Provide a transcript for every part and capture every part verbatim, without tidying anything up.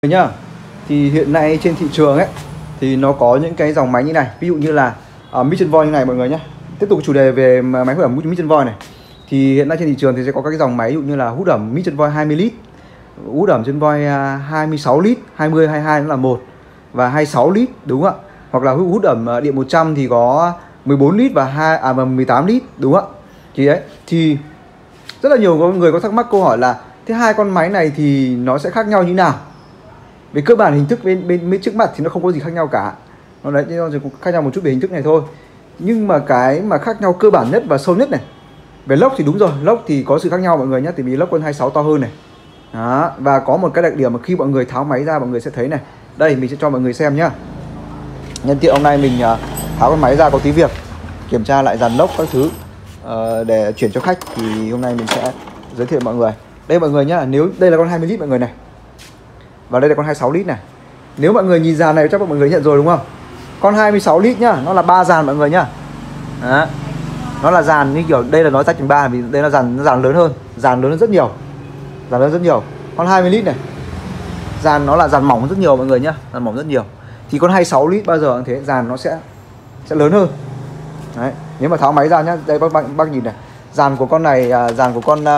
nhá. Thì hiện nay trên thị trường ấy thì nó có những cái dòng máy như này, ví dụ như là uh, Mission Voice như này mọi người nhé. Tiếp tục chủ đề về máy hút ẩm Mission Voice này, thì hiện nay trên thị trường thì sẽ có các cái dòng máy ví dụ như là hút ẩm Mission Voice hai mươi lít, hút ẩm Mission Voice hai mươi sáu lít, hai mươi, hai mươi hai nó là một và hai mươi sáu lít, đúng không ạ? Hoặc là hút ẩm điện một trăm thì có mười bốn lít và hai à và mười tám lít, đúng không ạ? Thì đấy, thì rất là nhiều người có thắc mắc câu hỏi là thế hai con máy này thì nó sẽ khác nhau như nào? Về cơ bản hình thức bên, bên bên trước mặt thì nó không có gì khác nhau cả. Nó đấy, nó chỉ khác nhau một chút về hình thức này thôi. Nhưng mà cái mà khác nhau cơ bản nhất và sâu nhất này, về lốc thì đúng rồi, lốc thì có sự khác nhau mọi người nhé. Tại vì lốc con hai mươi sáu to hơn này. Đó, và có một cái đặc điểm mà khi mọi người tháo máy ra mọi người sẽ thấy này. Đây mình sẽ cho mọi người xem nhá. Nhân tiện hôm nay mình tháo con máy ra có tí việc, kiểm tra lại dàn lốc các thứ uh, để chuyển cho khách. Thì hôm nay mình sẽ giới thiệu mọi người. Đây mọi người nhá, nếu đây là con hai mươi lít mọi người này, và đây là con hai mươi sáu lít này. Nếu mọi người nhìn dàn này chắc mọi người nhận rồi đúng không? Con hai mươi sáu lít nhá, nó là ba dàn mọi người nhá. Đó. Nó là dàn như kiểu đây là nó tách thành ba vì đây là dàn nó dàn lớn hơn, dàn lớn hơn rất nhiều. Dàn lớn rất nhiều. Con hai mươi lít này, dàn nó là dàn mỏng rất nhiều mọi người nhá, dàn mỏng rất nhiều. Thì con hai mươi sáu lít bao giờ cũng thế, dàn nó sẽ sẽ lớn hơn. Đấy, nếu mà tháo máy ra nhá, đây bác bác, bác nhìn này. Dàn của con này, dàn của con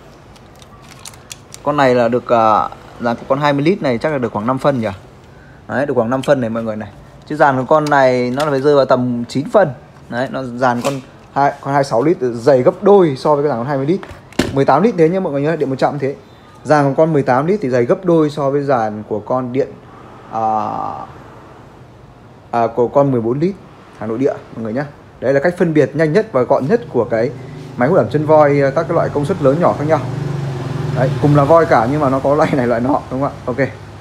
con này là được dàn của con hai mươi lít này chắc là được khoảng năm phân nhỉ. Đấy, được khoảng năm phân này mọi người này. Chứ dàn của con này nó là phải rơi vào tầm chín phân. Đấy, nó dàn con hai con hai mươi sáu lít dày gấp đôi so với cái dàn con hai mươi lít. mười tám lít thế nhá mọi người nhớ, điện một trăm thế. Dàn của con mười tám lít thì dày gấp đôi so với dàn của con điện à, à, của con mười bốn lít hàng nội địa mọi người nhá. Đấy là cách phân biệt nhanh nhất và gọn nhất của cái máy hút ẩm chân voi các cái loại công suất lớn nhỏ khác nhau. Đấy, cùng là voi cả nhưng mà nó có loại này loại nọ, đúng không ạ? Ok.